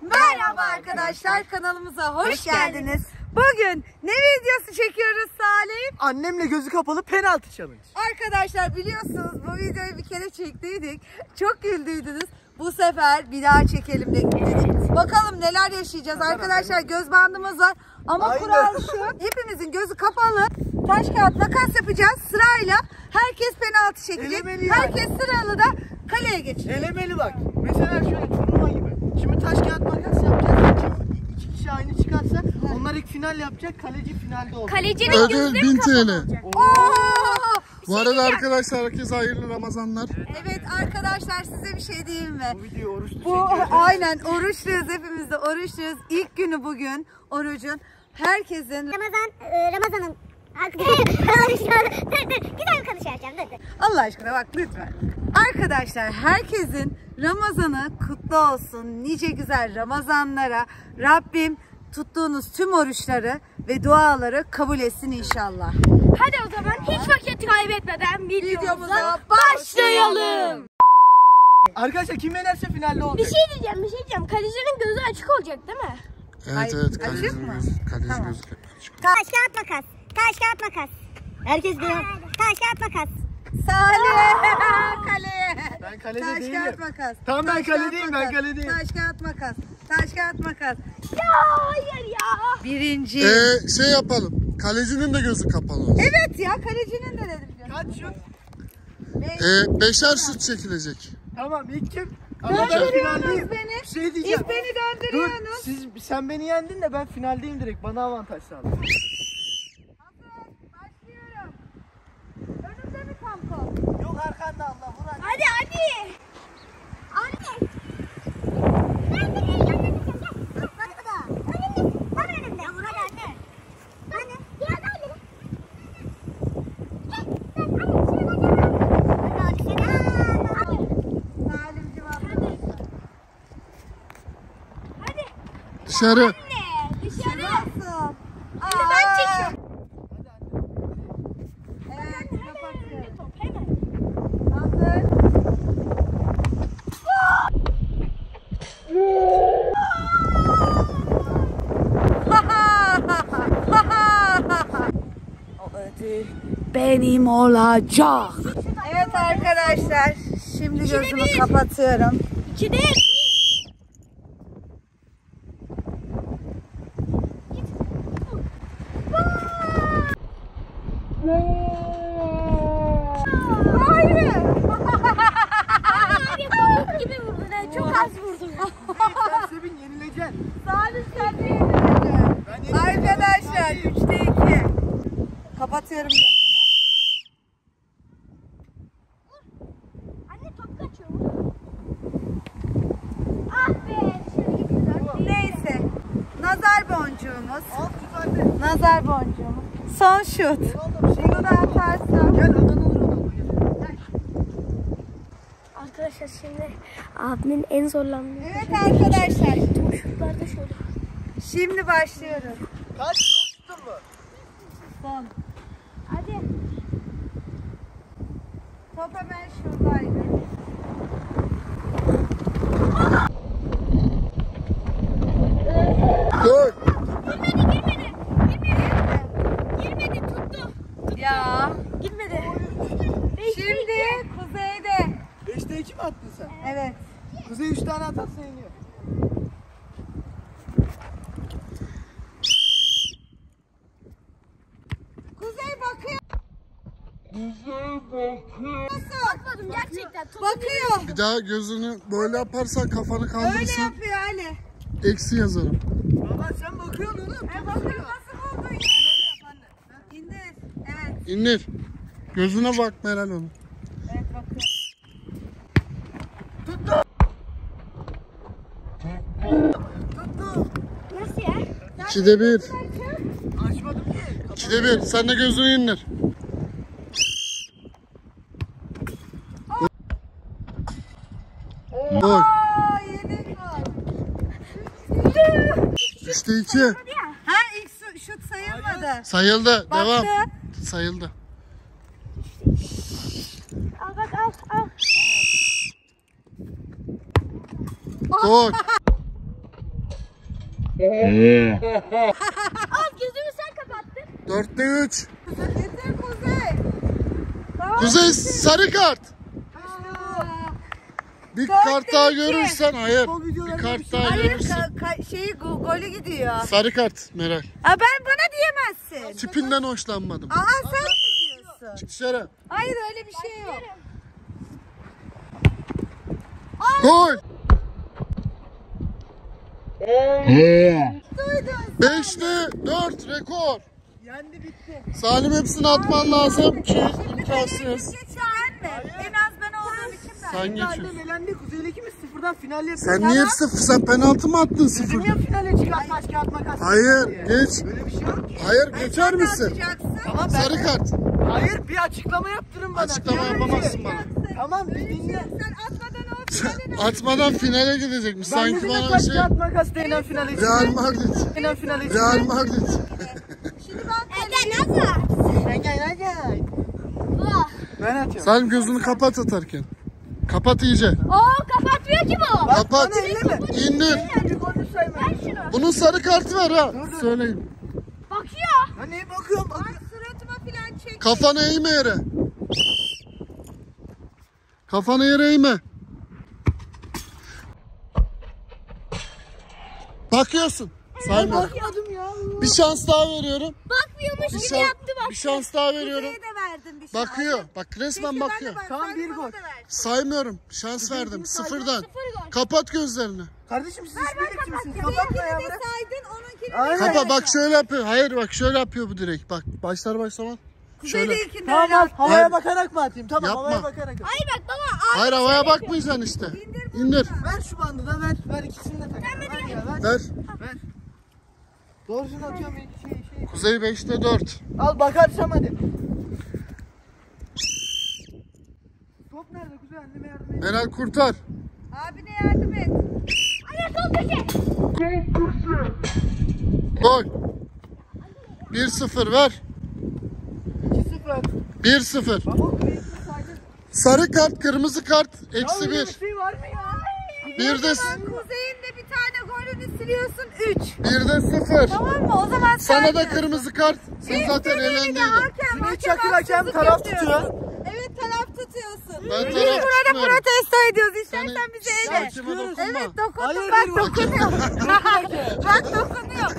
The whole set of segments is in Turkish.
Merhaba arkadaşlar, kanalımıza hoş geldiniz. Bugün ne videosu çekiyoruz Salim? Annemle gözü kapalı penaltı challenge. Arkadaşlar biliyorsunuz bu videoyu bir kere çektiydik. Çok güldüydünüz. Bu sefer bir daha çekelim dedik. Bakalım neler yaşayacağız. Arkadaşlar göz bandımız var. Ama kural şu. Hepimizin gözü kapalı. Taş kağıt makas yapacağız sırayla. Herkes penaltı çekecek. Herkes sıralı da kaleye geçecek. Elemeli bak. Mesela şöyle turnuva gibi. Şimdi taş kağıt makas yapacağız. İki kişi aynı çıkarsa onlar ilk final yapacak. Kaleci finalde olacak. Kalecinin gözü 1000 TL. Bu arada diyeceğim. arkadaşlar herkese hayırlı Ramazanlar. Evet arkadaşlar size bir şey diyeyim mi? Bu video oruçlu Bu çekiyoruz. aynen oruçluyuz, hepimiz de oruçluyuz. İlk günü bugün orucun. Herkesin Ramazan'ın güzel konuşacağım. Allah aşkına bak lütfen. Arkadaşlar herkesin Ramazanı kutlu olsun. Nice güzel Ramazanlara Rabbim tuttuğunuz tüm oruçları ve duaları kabul etsin inşallah. Hadi o zaman hiç vakit kaybetmeden Videomuza başlayalım. Arkadaşlar kim yenerse finalde Bir olacak. şey diyeceğim. Kalecinin gözü açık olacak değil mi? Evet Hayır, evet açık kalecinin mı? gözü. Kaleci Tamam. gözü açık. Taş kağıt makas. Taş kağıt makas. Herkes diyor. Taş kağıt makas. Salih kaleye. Ben kalede Taş değilim. kağıt makas. Tamam, ben Taş, kağıt, kaledeyim, ben makas. kaledeyim. Taş kağıt makas. Taş kağıt makas. Ya hayır ya. Birinci. Şey yapalım. Kalecinin de gözü kapalı olsun. Evet ya kalecinin de dedim. Kaç şut? 5'er şut çekilecek. Tamam ilk kim? Ama ben Döndürüyorsunuz finaldeyim. beni. Bir şey diyeceğim. İlk beni Dur, döndürüyorsunuz. sen beni yendin de ben finaldeyim direkt. Bana avantaj sağla. Hazır. Başlıyorum. Önümde mi tampon? Yok arkanda Allah vur hadi. Hadi. Anne. Ben de yanına gideceğim. Gel. Bak bu da. Önümde. Tam önümde. Ya hadi anne. Anne. Biraz daha ileri. Gel. Salimciğim abla. Hadi. Dışarı. Anne. Dışarı. Nasıl? Ben çekiyorum. Evet kapatıyorum. Top hemen. Hazır. O ödül benim olacak. Evet arkadaşlar, şimdi gözümü kapatıyorum. 2'de. Hayır. Abi pamuk gibi vurdun. Çok az vurdun. Sen Sevin yenileceksin. Salim sen de yenileceksin. Ben yenileceğim. Arkadaşlar 3'te 2. Kapatıyorum gözümü. Anne top kaçıyor. Ah be. Dışarı gidiyor. Neyse. Nazar boncuğumuz. Al tut anne. Nazar boncuğumuz. Son şut. Ronaldo bir şey Bunu da atarsam. Gel adan olur Ronaldo gel. Arkadaşlar şimdi abimin en zorlandığı Evet arkadaşlar. tüm şutlarda şöyle. Şimdi başlıyoruz. Kaç son şutun mu? Son. Hadi. Top hemen şuradaydı. Dur. Girmedi tuttu. Ya. Gitmedi. Şimdi kuzeyde. 5'te 2 mi attın sen? Evet. Kuzey 3 tane atarsa yeniyor. Kuzey bakıyor. Bakmadım gerçekten. Top Bakıyor. Bir daha gözünü böyle yaparsan kafanı Öyle kaldırırsan yapıyor Ali. eksi yazarım. Baba sen bakıyorsun oğlum. Bakıyor nasıl buldun ya? İndir. Evet. İndir. Gözüne bak Meral onu. Evet bakıyor. nasıl ya? 2'de 1. Açmadım ki. 2'de 1. Sen de gözünü indir. Gol. Aa yedik var. 3'te 2. Ha ilk şut sayılmadı. Sayıldı. Baktı. Devam. Sayıldı. Al bak al al. Gol. Al gözümü sen kapattın. 4'te 3. Getir Kuzey. Tamam. Kuzey sarı kart. Aa. Bir Dörtte kart daha iki. görürsen hayır. Futbol Bir videolarında kart bir şey- daha Hayır görürsen. golü gidiyor. Sarı kart Meral. Ben bana diyemezsin. Tipinden hoşlanmadım. Aa sen mi diyorsun? Çık dışarı. Hayır öyle bir şey yok. Gol. Duydun. 5'te 4 rekor. Yendi bitti. Salim hepsini atman lazım ki imkansız. Geçen mi? En az ben olduğum için ben. Sen Finalde geçiyorsun. elendi. Kuzey'deki mi sıfırdan final yapıyor. Sen niye hep sıfır? Sen penaltı mı attın Bizim sıfır? ya finale çıkar taş kağıt makas. Hayır diye. geç. Böyle bir şey yok ki. Hayır geçer Sen de misin? atacaksın. Tamam ben... Sarı kart. Hayır bir açıklama yaptırın bana. Açıklama Finale yapamazsın çık. bana. Tamam bir dinle. Sen atmadan o finale Atmadan finale gidecekmiş. Ben Sanki dedim bana taş şey. kağıt makas değinen finale çık. Real Madrid. Değinen finale çık. Real Madrid. Şimdi ben Ege nasıl? Sen gel. Oh. Ben atıyorum. Sen gözünü kapat atarken. Kapat iyice. Oo kapatmıyor ki bu. Kapat. bana elleme. İndir. Bir golü sayma. Ver şunu. Bunun sarı kartı var ha. Söyleyin. Bakıyor. Ya neye bakıyorum? Ay suratıma falan çek. Kafanı eğme yere. Kafanı yere eğme. Bakıyorsun. Saymıyorum. Bakmadım ya. Bir şans daha veriyorum. Bakmıyormuş Bir, gibi şan- yaptı bak. bir şans daha veriyorum. Kuzey'e de verdim bir şey. Bakıyor. Bak resmen Keşke ben de bakıyor. bak- Tamam, sen bir bana gol. da ver. Saymıyorum. Şans verdim. Sıfırdan. Kapat gözlerini. Kardeşim siz Ver işbirlikçi misiniz? kapat. Kapatma ya Kuzey'inkini de bırak. saydın, onunkini de Aynen. Kapa bak şöyle yapıyor. Hayır bak şöyle yapıyor bu direkt. Bak başlar başlamaz. Şöyle. Kuzey'inkini de Tamam öyle al. yaptın. Havaya Hayır. bakarak mı atayım? Tamam Yapma. havaya bakarak at. Hayır bak baba. Hayır havaya bakmayacaksın işte. İndir. Ver şu bandı da ver. Ver ikisini de tak. Ver ya ver. Ver. Ver. Doğrusunu atıyorum şey. Kuzey 5'te 4. Al bakarsam hadi. Top nerede Kuzey? Anneme yardım et. Meral kurtar. Abine yardım et. Hayır sol köşe. Gol. 1-0 ver. 2-0 at. 1-0. Baba Kuzey'i saydın. Sarı kart, kırmızı kart, Ya eksi öyle 1. bir şey var mı ya? Bir de Kuzey'in de bir tane golünü siliyorsun 3. 0. Tamam mı? O zaman Sana da sen- kırmızı kart. Sen zaten İstediğini de eğlendiydin. hakem, Cüneyt Çakır hakem haksızlık taraf yapıyorsun. tutuyor. Evet taraf tutuyorsun. Ben Biz taraf burada tutmuyorum. protesto ediyoruz. İstersen Seni- bize Sen ele. kime dokunma. Evet dokundum Hayır, bak bir dokunuyor. Bak dokunuyor.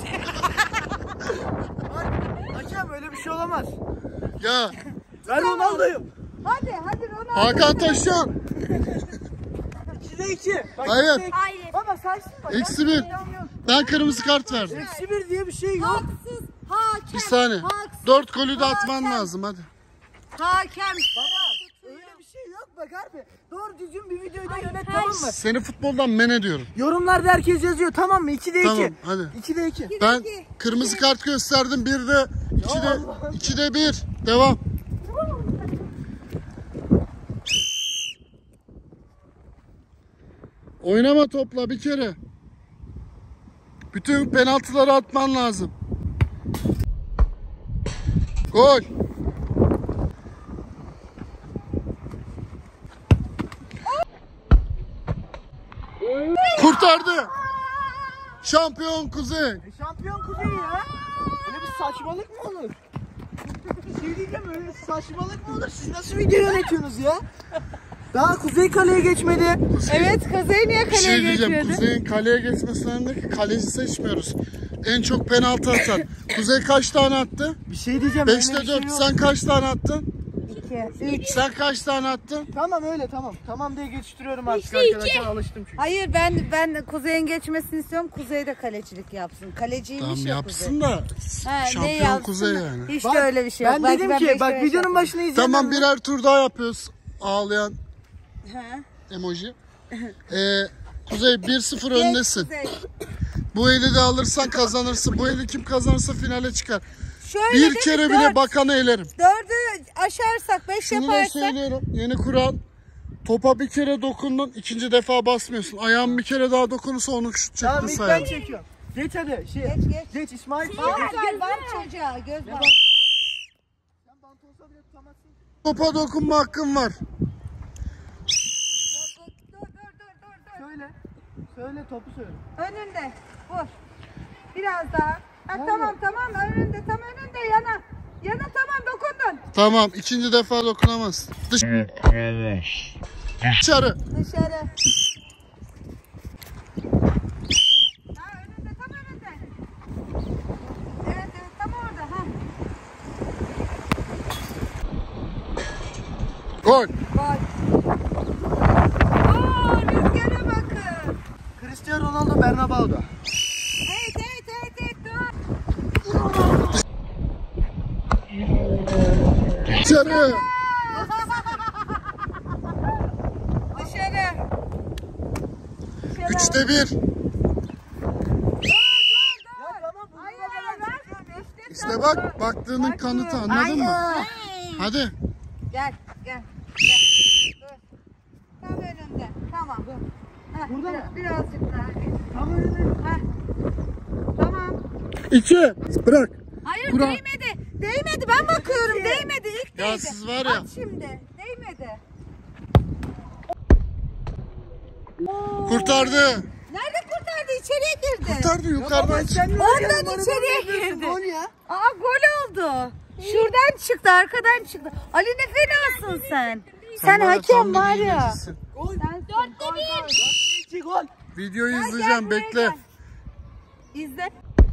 Hakem öyle bir şey olamaz. Ya Ver Ronaldo'yu. Hadi Ronaldo. Hakan Taşyan. 2'de 2. Bak, Hayır. 2'de iki. Hayır. Baba saysın bak. Eksi 1. Ben kırmızı kart verdim. Eksi 1 diye bir şey yok. Haksız. Hakem. Bir saniye. Haksız. 4 golü de atman Hakem. lazım hadi. Hakem. Öyle bir şey yok bak abi. Doğru düzgün bir videoyu da yönet tamam mı? Seni futboldan men ediyorum. Yorumlarda herkes yazıyor tamam mı? 2'de 2. Tamam hadi. 2'de 2. Ben kırmızı kart gösterdim. 1'de 2'de 1. Devam. Oynama topla bir kere. Bütün penaltıları atman lazım. Gol. Kurtardı. Şampiyon Kuzey. Şampiyon Kuzey ya. Öyle bir saçmalık mı olur? Bir şey diyeceğim öyle saçmalık mı olur? Siz nasıl video yönetiyorsunuz ya? Daha Kuzey kaleye geçmedi. Evet Kuzey niye Bir kaleye şey diyeceğim. geçiyordu? Kuzey'in kaleye geçmesinden de kaleci seçmiyoruz. En çok penaltı atan. Kuzey kaç tane attı? Bir şey diyeceğim. 5'te öyle bir şey 4. yok. Sen kaç tane attın? 2, 3. Sen kaç tane attın? Tamam öyle tamam. Tamam diye geçiştiriyorum artık İşte arkadaşlar. iki. Alıştım çünkü. Hayır ben Kuzey'in geçmesini istiyorum. Kuzey de kalecilik yapsın. Kaleciymiş Tamam ya yapsın Kuzey. da Ha, ne şampiyon yapsın? Kuzey yani. Hiç Bak, de öyle bir şey yok. Ben Belki dedim ben ki beş bak beş videonun yaparım. başını izledim. Tamam birer tur daha yapıyoruz. Ağlayan Ha. emoji. Kuzey 1-0 öndesin. Kuzey. Bu eli de alırsan kazanırsın. Bu eli kim kazanırsa finale çıkar. Şöyle Bir değil mi? kere bile Dört. bakanı elerim. 4'ü aşarsak 5 Şunu da yaparsak söylüyorum. Yeni kural. Topa bir kere dokundun, ikinci defa basmıyorsun. Ayağın bir kere daha dokunursa onu şut çekti Tamam ilk ben sayalım. çekiyorum. Geç hadi. Geç. Geç İsmail. var çocuğa göz var. Sen bant olsa bile tutamazsın. Topa dokunma hakkın var. Dur. Söyle. Söyle topu söyle. Önünde. Vur. Biraz daha. Ha, tamam önünde, tam önünde, yana. Yana, tamam, dokundun. Tamam, ikinci defa dokunamaz. Dışarı. Dışarı. Ha, önünde, tam önünde. Evet, tam orada. Ha. Gol. Gol. Oo, rüzgara bakın. Cristiano Ronaldo Bernabeu'da. Evet, dur. Dışarı. Dışarı. 3'te 1. İşte bak, baktığının kanıtı, anladın mı? Hadi. Gel. Dur. Tam önünde. Tamam. Heh, Burada birazcık daha. Tam önünde. Heh. Tamam. 2. Bırak. Hayır, Burak. değmedi. Ben bakıyorum. Değmedi. İlk Ya değdi. siz var ya. At şimdi. Değmedi. Kurtardı. Nerede kurtardı? İçeriye girdi. Kurtardı, yukarıdan çıktı. Oradan içeriye girdi. Gol ya. Aa, gol oldu. Şuradan çıktı, arkadan çıktı. Ali, ne fenasın sen. Sen var ya, hakem tam bir var ya. hilecisin. Gol. Sensin. 4'te 2 gol. Videoyu Gel, izleyeceğim, buraya bekle. gel. İzle.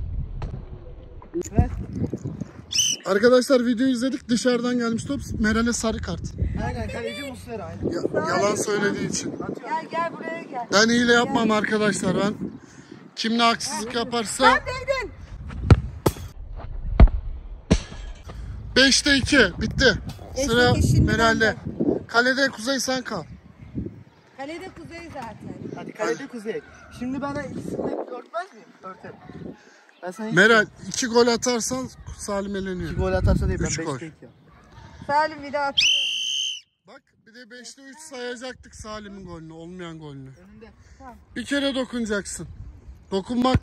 Evet. Arkadaşlar videoyu izledik, dışarıdan gelmiş top. Meral'e sarı kart. Aynen, kaleci Muslera aynen. Yalan söylediği için. Gel buraya gel. Ben hile yapmam arkadaşlar, ben. Kim ne haksızlık yaparsa. Sen değdin. 5'te 2 bitti. Sıra 5'te 2 şimdi Meral'de. Kalede Kuzey, sen kal. Kalede Kuzey zaten. Hadi kalede Kuzey. Şimdi bana ikisini de örtmez miyim? Örterim. Ben sana Meral 2 gol atarsan Salim 2 eleniyor. gol atarsa değil, ben 3 gol. 5'te 2 ya. Salim bir daha atıyor. Bak, bir de 5'te 3 sayacaktık Salim'in golünü, olmayan golünü. Önünde. Bir kere dokunacaksın. Dokunmak.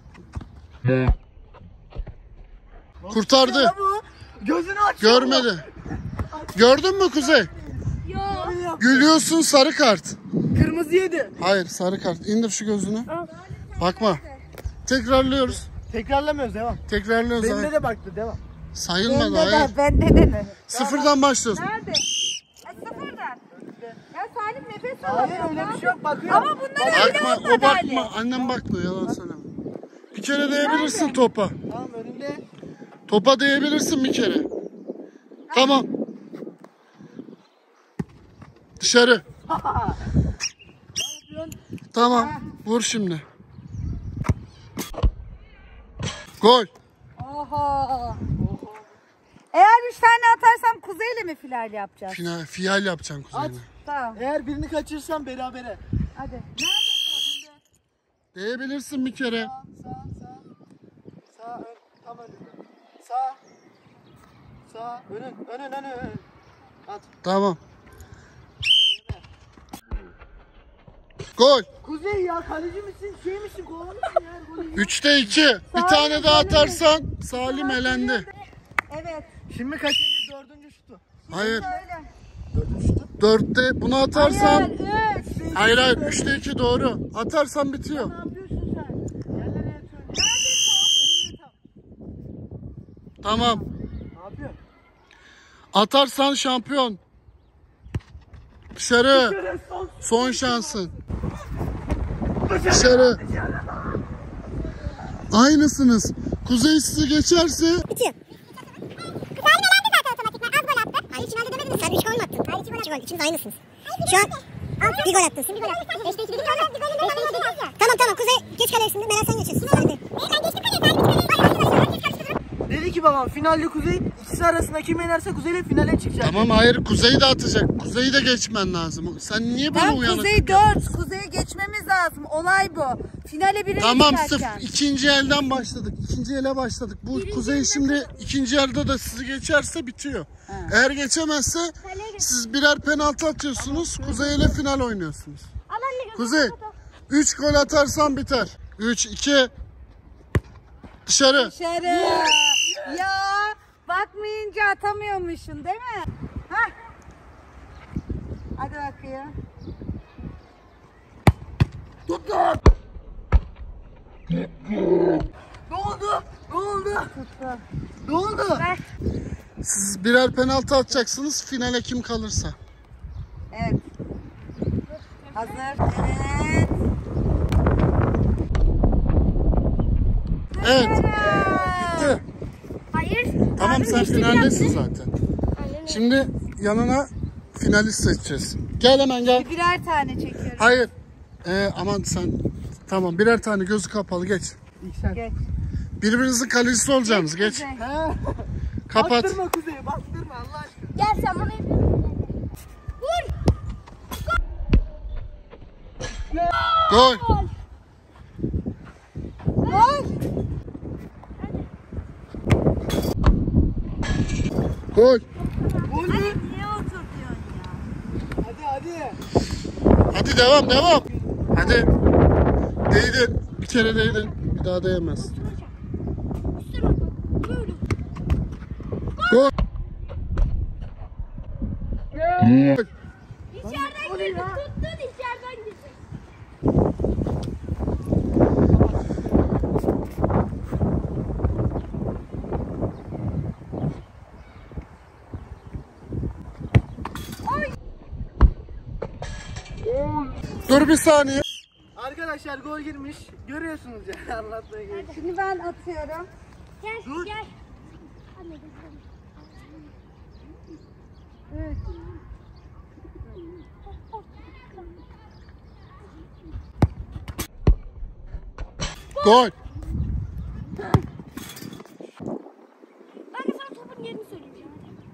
Kurtardı. Ya bu. Gözünü aç. Görmedi. Gördün mü Kuzey? Yok. Gülüyorsun, sarı kart. Kırmızı yedi. Hayır, sarı kart. İndir şu gözünü. Bakma. Tekrarlıyoruz. Tekrarlamıyoruz, devam. Tekrarlıyoruz. Benimle Hayır. de baktı, devam. Sayılmadı, hayır. Bende de mi? Sıfırdan başlıyorsun. Nerede? Sıfırdan. Ya Salim nefes Hayır, alamıyor. öyle bir şey yok, bakıyor. Ama bunlar öyle Bakma, olmadı o Ali. bakma. Annem bakmıyor, yalan söyleme. Bir kere değebilirsin topa. Tamam, önünde. Topa değebilirsin bir kere. Tamam. Dışarı. Tamam. Vur şimdi. Gol. Oho. Eğer 3 tane atarsam Kuzey'le mi final yapacağız? Fiyal yapacaksın At. Kuzey'le. Tamam. Eğer birini kaçırırsan berabere. Hadi. Değebilirsin bir kere. Sağ, ön, tam önünde. Sağ, önün. At. Tamam. Gol. Kuzey ya, kaleci misin, şey misin, kovalı mısın ya? Golü ya. 3'te 2. Bir tane daha atarsan Salim elendi. Evet. Şimdi kaçıncı, dördüncü şutu? Hayır. Söyle. Dördüncü şutu. 4'te bunu atarsan. Hayır, 3. Hayır, 3'te 2 doğru. Atarsan bitiyor. Ne yapıyorsun sen? Yerlere yatıyorsun. Önünde tam. Tamam. Ne yapıyorsun? Atarsan şampiyon. Dışarı. Son şansın. Dışarı. Aynısınız. Kuzey sizi geçerse Bitiyor. Salim elendi zaten otomatikman. Az gol attı. Hayır, hiç öyle demedin. Sen 3 gol mü attın? Hayır, 2 gol. İkiniz aynısınız. Şu an 1 gol attın. Şimdi 1 gol attın. 5'te 2 dedin ya. Tamam. Kuzey geç kaleye şimdi. Meral sen geçiyorsun. Ben geçtim kaleye. Dedi ki babam, finalde Kuzey, ikisi arasında kim yenerse Kuzey'le finale çıkacak. tamam, hayır, Kuzey de atacak. Kuzey'i de geçmen lazım. Sen niye böyle Ben uyanık? Kuzey 4. Kuzey'e geçmemiz lazım. Olay bu. Finale birinci Tamam, çıkarken. ikinci elden başladık. İkinci ele başladık. Bu Kuzey şimdi ikinci elde de sizi geçerse bitiyor. Eğer geçemezse siz birer penaltı atıyorsunuz. Kuzey ile final oynuyorsunuz. Kuzey 3 gol atarsan biter. 3, 2, dışarı. Dışarı. Ya bakmayınca atamıyormuşsun değil mi? Hah. Hadi bakayım. Ne oldu? Ne oldu? Ne oldu? Siz birer penaltı atacaksınız. Finale kim kalırsa. Evet. Hazır. Evet. Evet. Evet. Bitti. Hayır. Tamam Abim sen geçti finaldesin yaptı. zaten. Şimdi yanına finalist seçeceğiz. Gel hemen gel. Birer tane çekiyorum. Hayır. Aman sen. Tamam birer tane gözü kapalı geç. İlk sen. Geç. Birbirinizin kalecisi olacaksınız. Geç. Kuzey. He. Kapat. Baktırma Kuzey'e, baktırma Allah aşkına. Gel sen bana yapıyorsun. Vur. Gol. Gol. Gol. Gol mü? Niye oturtuyorsun ya? Hadi. Hadi devam devam. Hadi. Değdin. Bir kere değdin. Bir daha değemez. Gol. Gol. İçeriden girdi. Tuttun içeriden girdi. Dur bir saniye. Arkadaşlar gol girmiş. Görüyorsunuz ya anlatmaya gerek. Şimdi ben atıyorum. Gel Dur. gel. Anne Evet. Gol. Ben de sana topun yerini söyleyeceğim.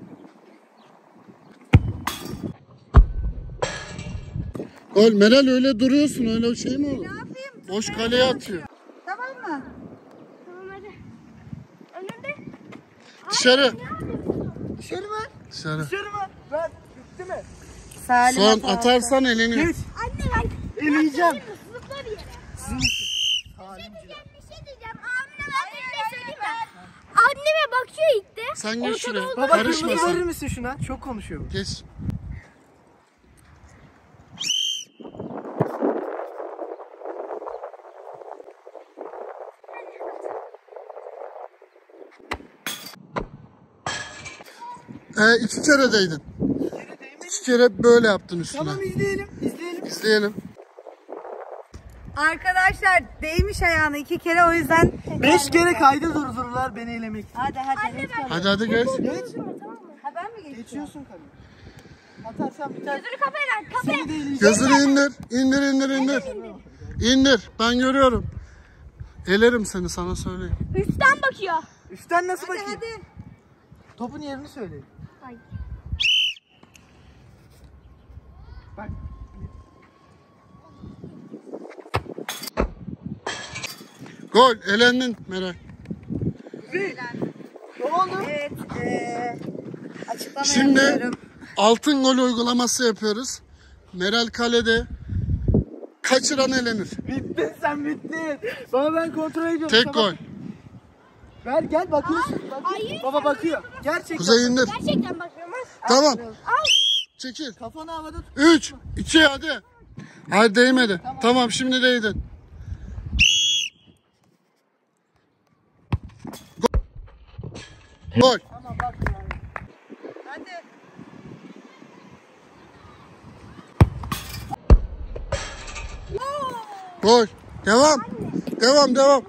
Gol. Meral öyle duruyorsun. Öyle şey mi olur? Ne yapayım? Boş kaleye atıyor. Tamam mı? Tamam hadi. Önünde. Dışarı. Dışarı mı? Dışarı. Dışarı mı? Ben bitti mi? Salim Son hata. atarsan eleniyor. Geç. Anne ben. Eleyeceğim. Zıpla bir yere. Sizin için. Halimciler. Bir şey diyeceğim. Abime ben bir şey söyleyeyim mi? Anneme bakıyor ilk de. Sen geç şuraya. Baba Karışma kırmızı verir sen. misin şuna? Çok konuşuyor bu. Geç. İki kere değdin. İki kere böyle yaptın üstüne. Tamam izleyelim. İzleyelim. İzleyelim. Arkadaşlar değmiş ayağına 2 kere o yüzden. 5 kere kayda durdururlar beni elemek. Hadi lütfen. Hadi geç. Geç. Ha ben mi geçiyorum? Geçiyorsun kadın. Atarsan biter. Gözünü kapaya ver. Kapaya. Seni de eleyeceğim. Gözünü indir. İndir. İndir. Ben görüyorum. Elerim seni sana söyleyeyim. Üstten bakıyor. Üstten nasıl Hadi bakayım? hadi. Topun yerini söyleyin. Hayır. Bak. Gol. Elendin Meral. Ne oldu? Evet. Açıklama Şimdi yapıyorum. altın gol uygulaması yapıyoruz. Meral kalede. Kaçıran elenir. Bittin sen bittin. Baba ben kontrol ediyorum. Tek tamam. gol. Ver gel bakıyorsun. Hayır. Baba bakıyor. Gerçekten. Kuzey indir. Gerçekten bakıyorum. Tamam. Çekil. Kafanı havada tut. 3, 2 hadi. Hadi değmedi. Tamam şimdi değdin. Gol. Tamam bak ya. Hadi. Gol. Devam. Devam.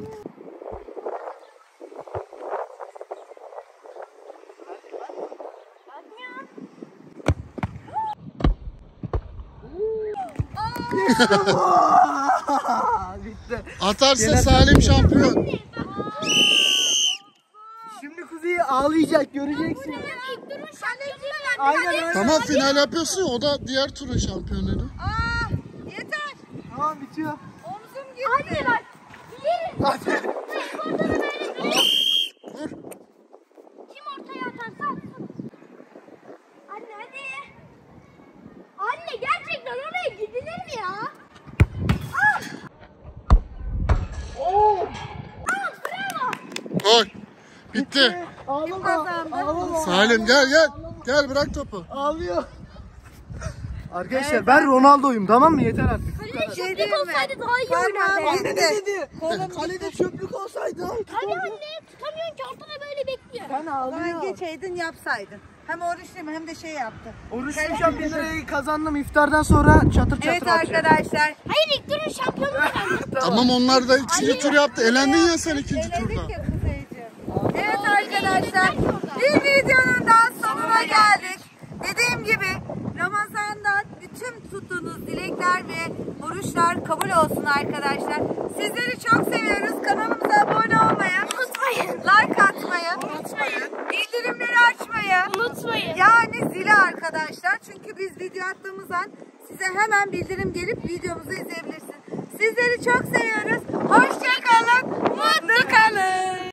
Bitti. Atarsa Gene Salim şampiyon. Şimdi Kuzey ağlayacak göreceksin. İlk durun şarkıyla Aynen öyle. Tamam final yapıyorsun ya, o da diğer turun şampiyonuydu. Aa, yeter. Tamam bitiyor. Omzum gitti. Anne bak. Yerim. Hadi. Ortada böyle durayım. Vur. Kim ortaya atarsa atsın. Anne hadi. Anne gerçekten oraya gidilir mi ya? Al. Al bravo. Gol. Bitti. Ağlama. kazandı? Ağlama. Salim gel. Gel bırak topu. Ağlıyor. Arkadaşlar ben Ronaldo'yum tamam mı? Yeter artık. Bu kadar. Şey değil mi? olsaydı daha iyi oynardı. Parmağım Anne gitti. ne dedi? Kolum Kalede çöplük olsaydı. Tabii anne tutamıyorsun ki ortada böyle bekliyor. Ben Ben ağlıyorum. geçeydin yapsaydın. Hem oruçluyum hem de şey yaptı. Oruçluyken 1000 lirayı kazandım. İftardan sonra çatır çatır Evet atacağım. arkadaşlar. Hayır ilk turun şampiyonu kazandı. Tamam onlar da ikinci tur yaptı. Elendin ya sen ikinci Eğlendik turda. ya Kuzeyciğim. Evet arkadaşlar. Bir videonun daha sonuna geldik. Dediğim gibi Ramazan'dan bütün tuttuğunuz dilekler ve oruçlar kabul olsun arkadaşlar. Sizleri çok seviyoruz. Kanalımıza abone olmayı, Unutmayın. like atmayı, Unutmayın. bildirimleri açmayı, Unutmayın. yani zili arkadaşlar. Çünkü biz video attığımız an size hemen bildirim gelip videomuzu izleyebilirsiniz. Sizleri çok seviyoruz. Hoşça kalın, mutlu kalın.